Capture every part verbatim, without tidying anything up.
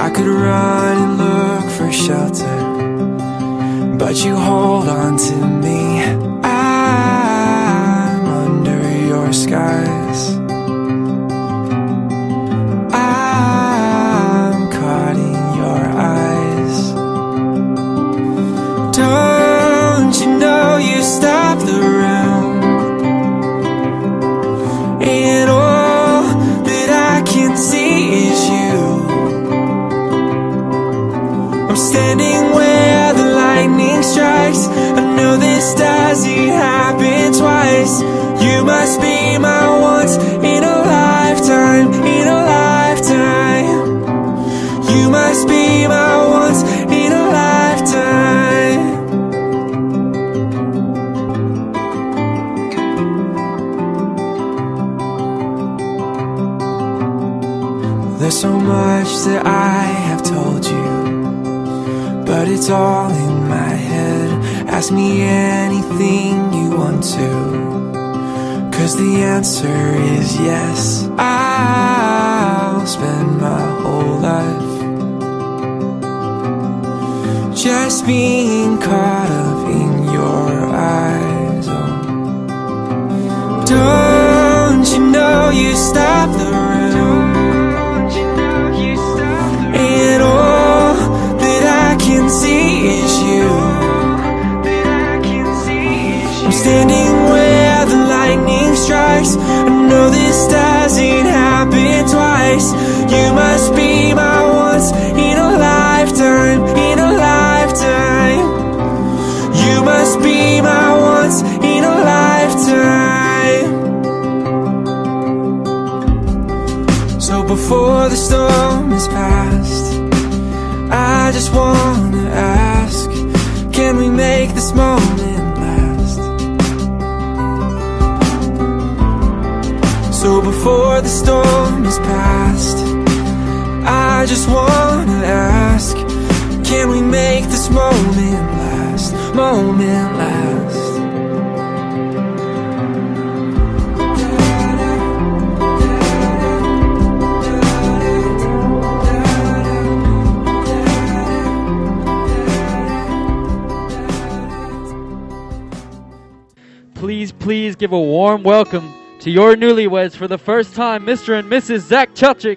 I could run and look for shelter, but you hold on to me. I'm under your skies. I'm caught in your eyes. Don't you know you stop the room, and all that I can see is you. I'm standing where the lightning strikes. I know this doesn't happen twice. You must be my once in a lifetime, in a lifetime. You must be my once in a lifetime. There's so much that I have told you, but it's all in my head. Ask me anything you want to, 'cause the answer is yes. I'll spend my whole life just being caught up in your eyes. Oh. Don't you know you stop the room, and all that I can see is you. I'm standing where the lightning strikes. I know this doesn't happen twice. You must be my once in a lifetime, in a lifetime. You must be my once in a lifetime. So before the storm is past, I just wanna ask, can we make this moment last? So before the storm is past, I just wanna ask, can we make this moment last, moment last? Please, please give a warm welcome to your newlyweds for the first time, Mister and Missus Zach Chelchick.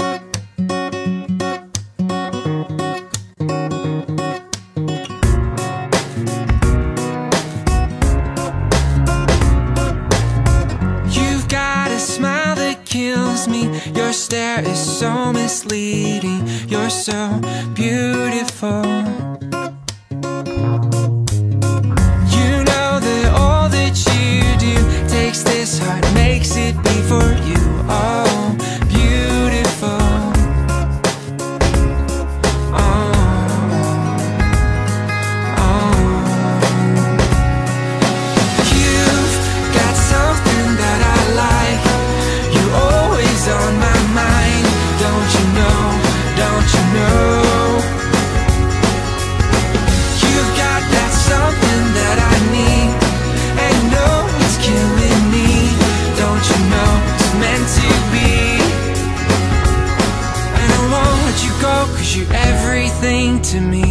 You've got a smile that kills me. Your stare is so misleading. You're so beautiful. This heart makes it beat for you. Oh, beautiful. Oh, oh. You've got something that I like. You're always on my mind. Don't you know? Don't you know? You've got that something that I need, and you know it's killing me. Don't you know it's meant to be? And I won't let you go, 'cause you're everything to me.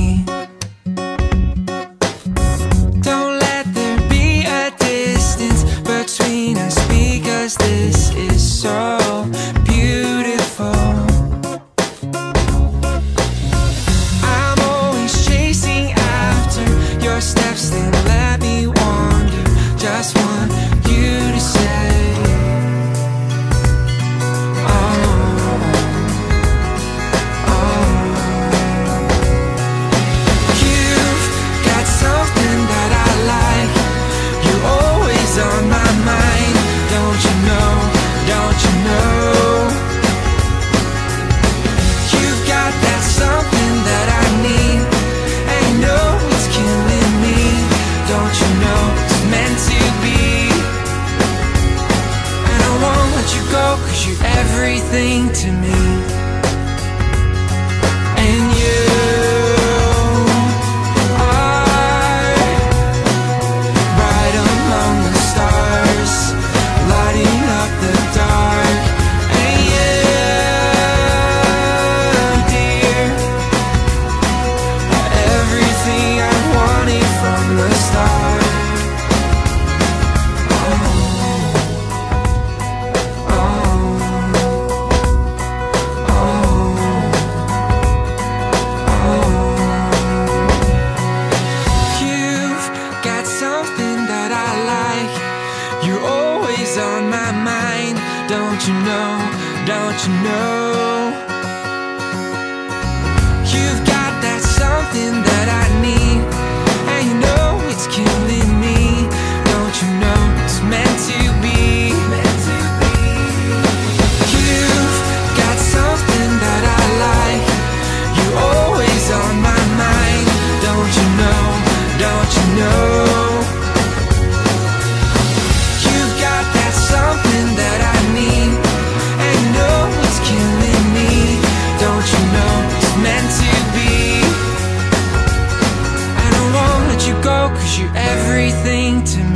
Don't let there be a distance between us, because this is so beautiful. I'm always chasing after your steps, then let me wander. Just want you to say, you know? You've got that something that I need, and you know it's killing me. Don't you know it's meant to be? You've got something that I like, you're always on my mind. Don't you know, don't you know? You've got that something that I need, and you know it's killing me. Don't you know it's meant to be? I don't wanna let you go, cause you're everything to me.